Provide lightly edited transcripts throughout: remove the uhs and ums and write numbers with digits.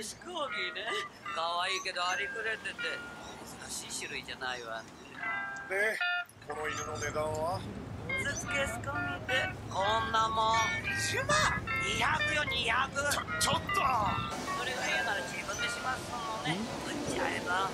シコーギーね。可愛いけどありふれてて珍しい種類じゃないわ。 で、この犬の値段は？ スーツケース込みでこんなもん10万。200よ200。 ちょっと。 それが嫌なら自分でしますもんね。売っちゃえば。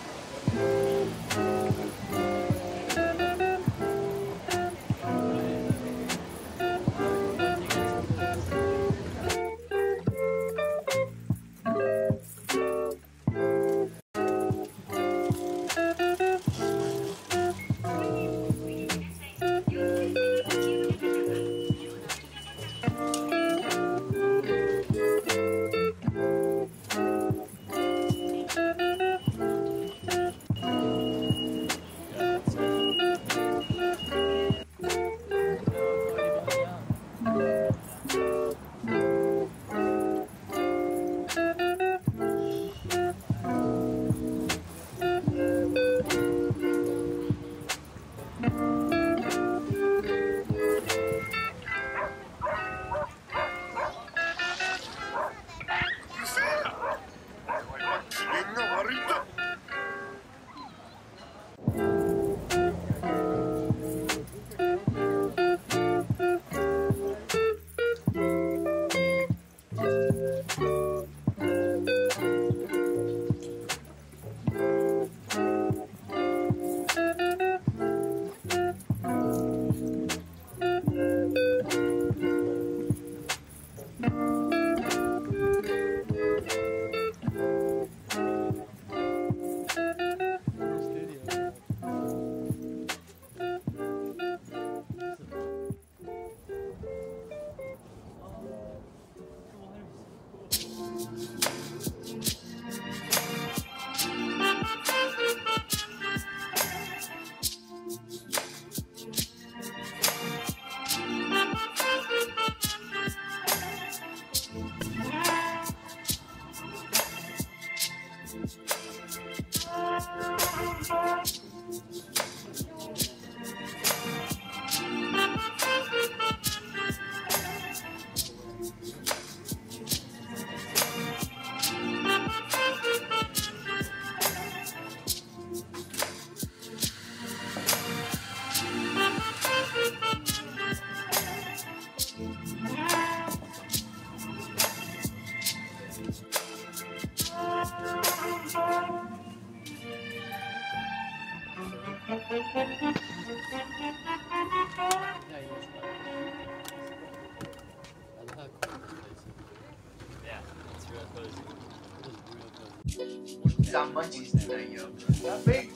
That much is that, yo. That big.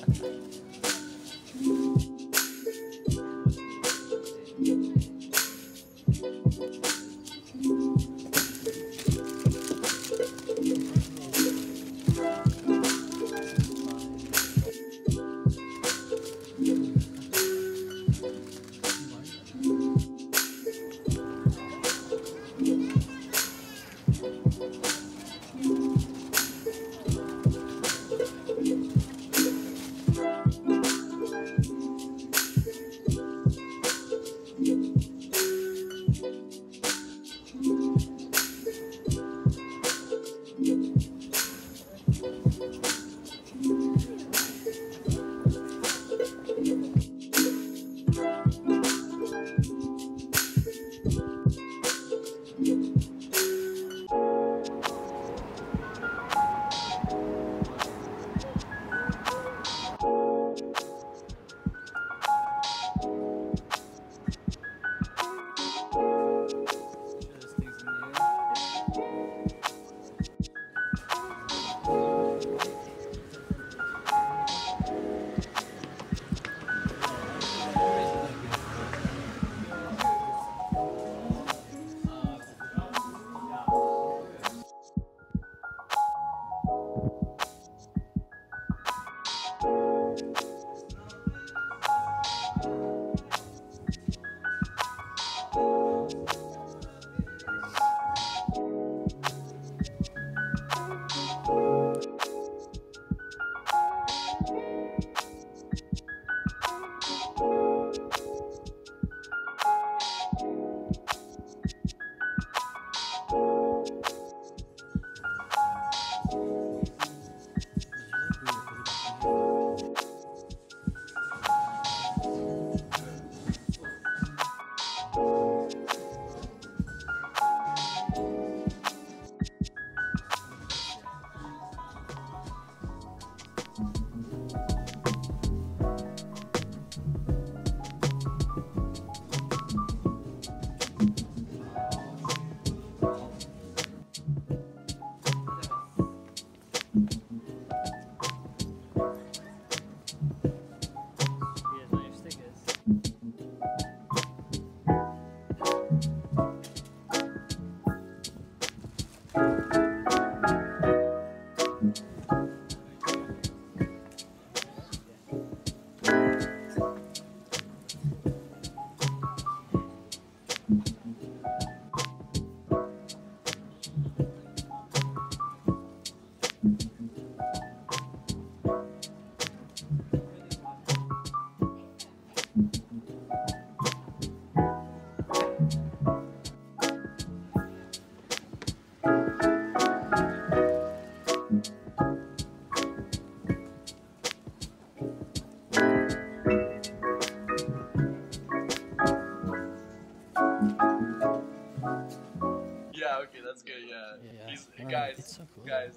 Guys, it's so cool. guys.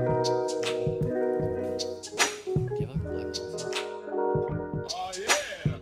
Give up black holes. Oh, yeah!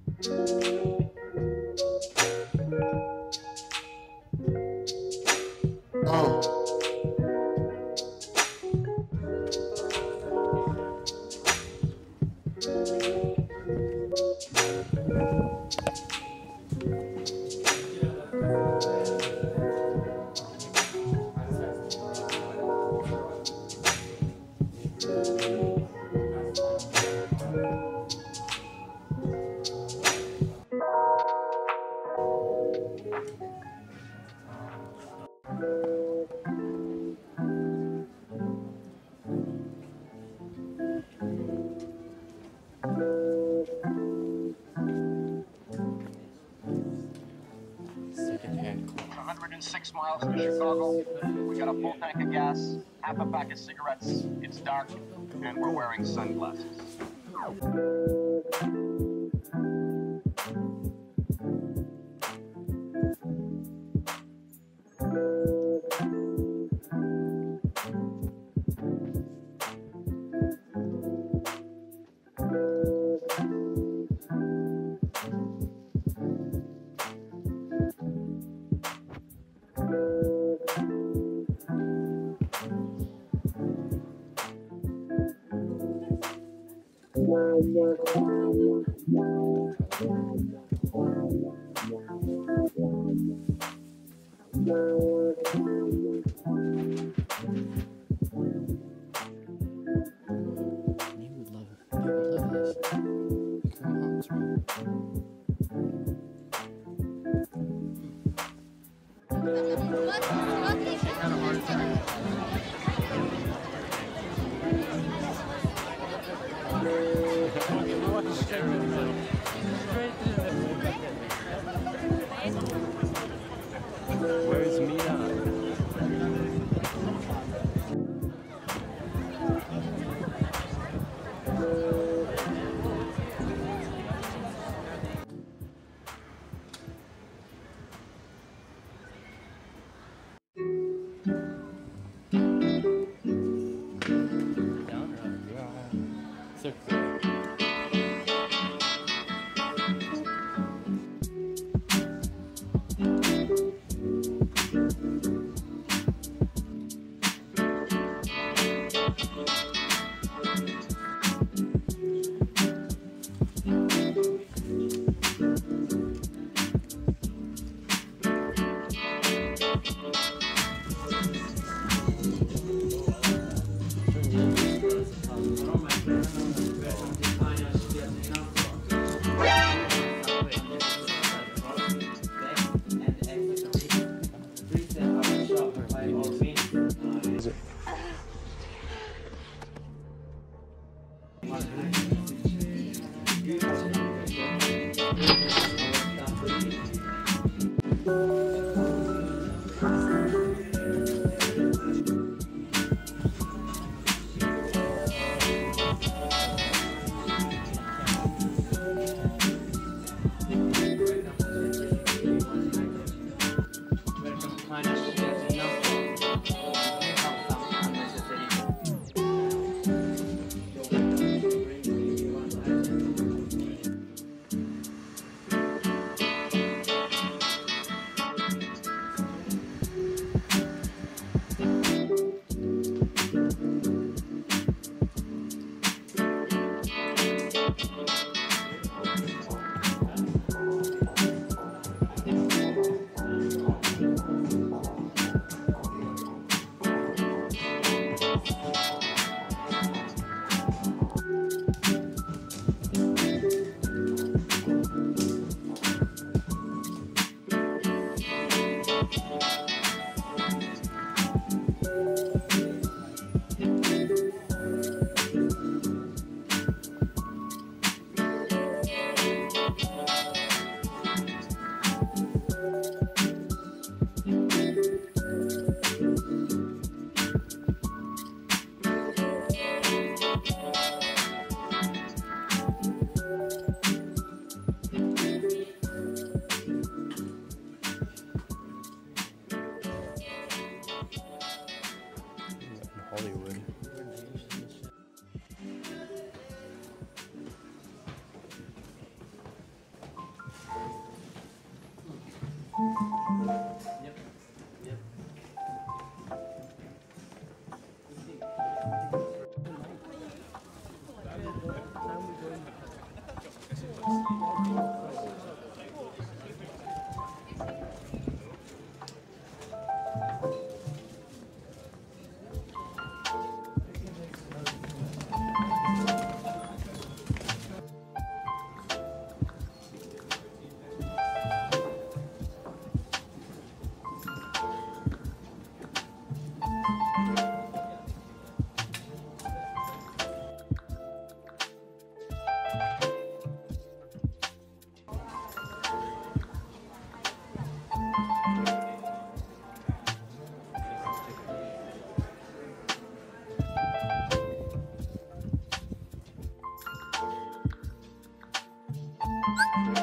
Secondhand clothes. 106 miles to Chicago. We got a full tank of gas, half a pack of cigarettes. It's dark, and we're wearing sunglasses. You would love it. You would love this. Come on, where's Mia? Down or up? So cool. ね。